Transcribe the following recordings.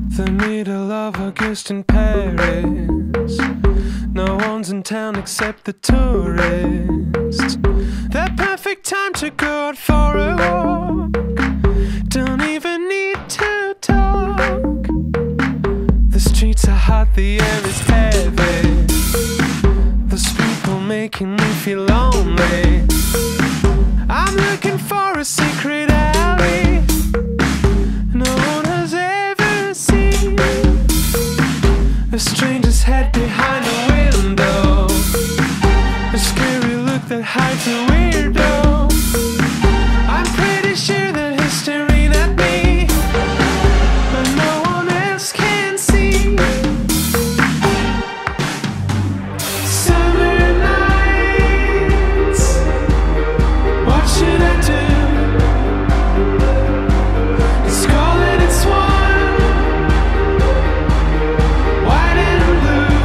The middle of August in Paris. No one's in town except the tourists. The perfect time to go out for a walk. Don't even need to talk. The streets are hot, the air is heavy. There's people making me feel lonely. I'm looking for a secret alley no one has ever seen. A stranger's head behind a window, a scary look that hides a weirdo. I'm pretty sure that he's staring at me, but no one else can see. Summer nights, what should I do? It's cold and it's warm, white and blue.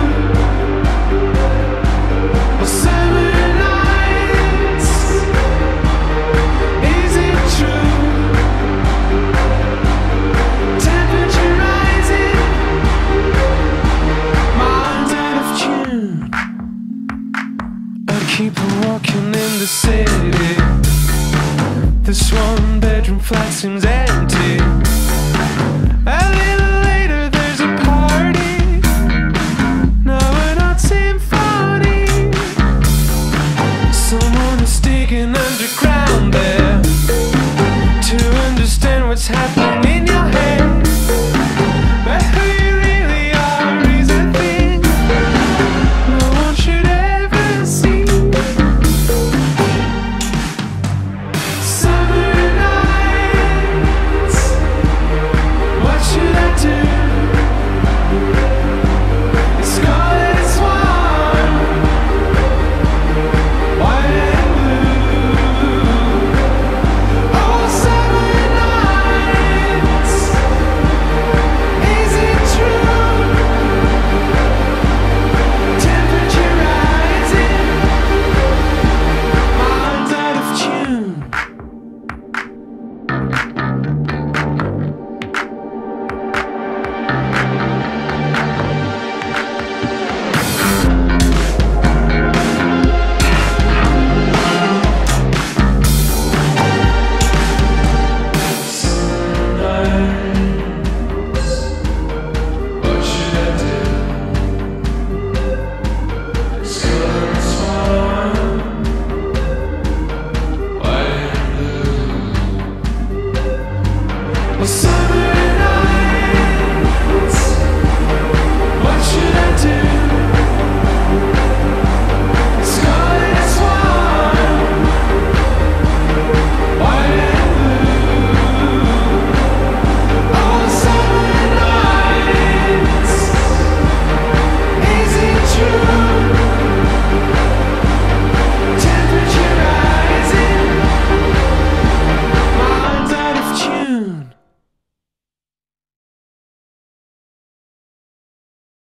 Well, summer nights, is it true? Temperature rising, my arms out of tune. I keep on walking in the city. This one-bedroom flat seems empty. A little later there's a party. No, we're not symphony. Someone is digging underground there to understand what's happening in your head. But who you really are is a thing no one should ever see. Summer nights, what should I do? It's cold and it's warm, white and blue. Oh, summer nights, is it true? Temperature rising, my arms out of tune. What should I do? It's cold and it's warm, white and blue. Well, summer